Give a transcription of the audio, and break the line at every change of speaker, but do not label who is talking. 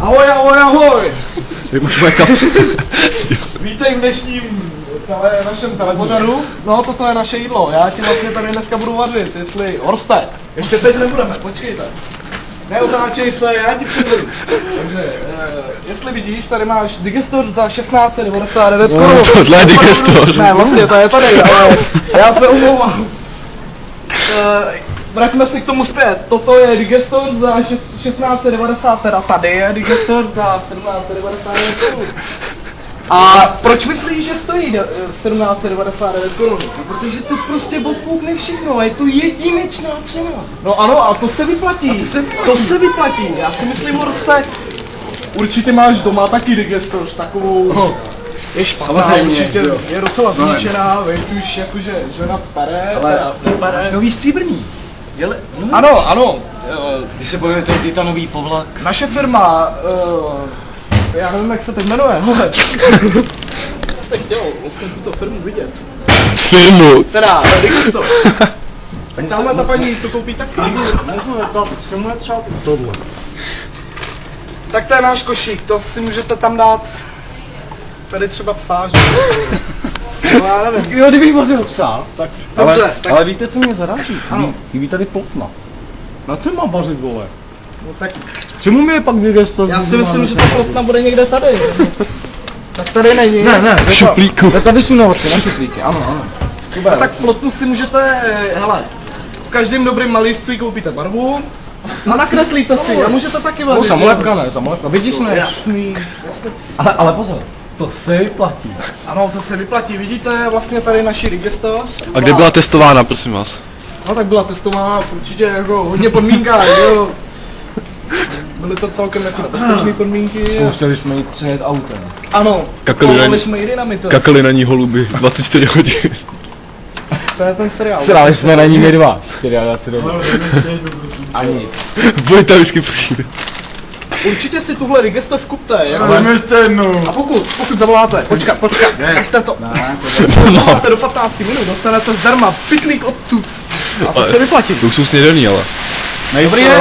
Ahoj, ahoj, ahoj!
Můžeme kafe.
Vítej v dnešním našem telepořadu. No, toto je naše jídlo. Já ti vlastně tady dneska budu vařit, jestli Horste. Ještě teď nebudeme, počkejte. Neotáčej se, já ti předvedu. Takže, jestli vidíš, tady máš digestor za 1699 korun.
Tohle je digestor.
Ne, vlastně to je tady, ale já se omlouvám. Vraťme si k tomu zpět. Toto je digestor za 1690, teda tady je digestor za 1799 korun. A proč myslíš, že stojí 1799 korun?
No, protože to prostě obkoukne všechno a je to jedinečná cena.
No ano, a to se vyplatí. To se vyplatí. Já si myslím, Horste, určitě máš doma taky digestor s takovou... No. Je špatná, určitě je docela zničená, veď už jakože žena pere, teda nepere.
Máš nový stříbrný.
Ano, ano.
Když se bojuje ten titanový povlak.
Naše firma, já nevím, jak se teď jmenuje, ale... jste chtěl vlastně tuto firmu vidět.
Firmu.
Teda, digestor. Tak tamhle ta paní to koupí taky.
Můžeme třeba tohle.
Tak to je náš košík, to si můžete tam dát. Tady třeba psa, že? No já nevím.
Jo, kdybych vařil psa, tak...
Dobře, tak...
Ale víte, co mě zaráží?
Ano.
Chybí tady plotna. Na co mám vařit, vole?
No tak...
Čemu mi je pak digestor?
Já si myslím, že ta plotna bude někde tady. Tak tady není.
Ne,
V šuplíku.
Já tady jsou na šuplíky, ano, ano.
No tak plotnu si můžete, hele, v každém dobrém malířství koupíte barvu a nakreslíte si a můžete taky vařit.
No, samolepka ne, samolepka, vidíš ne?
Jasný.
Ale pozor, to se vyplatí.
Ano, to se vyplatí, vidíte vlastně tady naši digestor.
A kde byla testována, prosím vás?
No tak byla testována určitě jako hodně podmínkách, jo. Byly to celkem jako bezpečné podmínky.
Pouštěli jsme ji přejet autem.
Ano,
Kakali
jsme i dynamitem.
Kakali na ní holuby 24 hodin.
To je ten seriál.
Srali jsme na ní my dva, 24 doby. Ani.
Vojta vždycky přijde.
Určitě si tuhle digestor kupte, jako.
Ale ještě jednou.
A pokud zavoláte, počkat, nechte to. Zavoláte do 15 minut, dostanete zdarma pitlík odtud. A to se vyplatí.
To už jsou snědaný, ale.
Dobrý den.